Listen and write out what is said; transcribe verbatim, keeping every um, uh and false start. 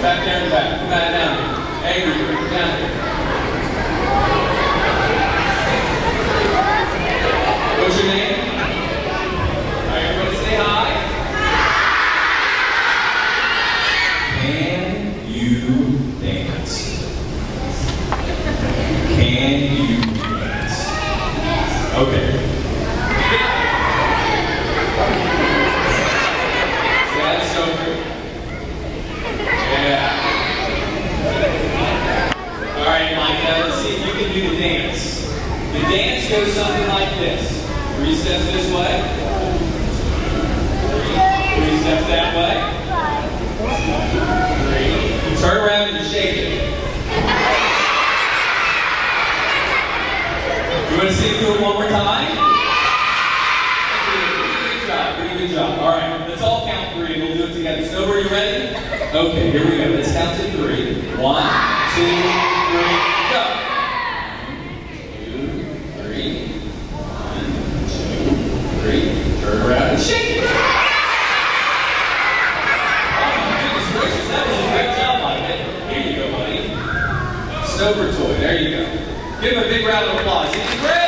back there in the back. Come back down here. Angry bird, come down here. What's your name? All right, everybody say hi. Can you dance? Can you dance? Okay. That's so good. Yeah. All right, Mike, now let's see if you can do the dance. The dance goes something like this. Three steps this way. Three, three steps that way. Three. Turn around and shake it. You want to see it do it one more time? Good job, pretty good job. All right, let's all count three and we'll do it together. Snowbird, are you ready? Okay, here we go. Let's count to three. One, two, three, go. Two, three. One, two, three. Turn around and shake it. Oh my goodness gracious, that was a great job, Mike. Here you go, buddy. Snowbird toy, there you go. Give him a big round of applause. He's great.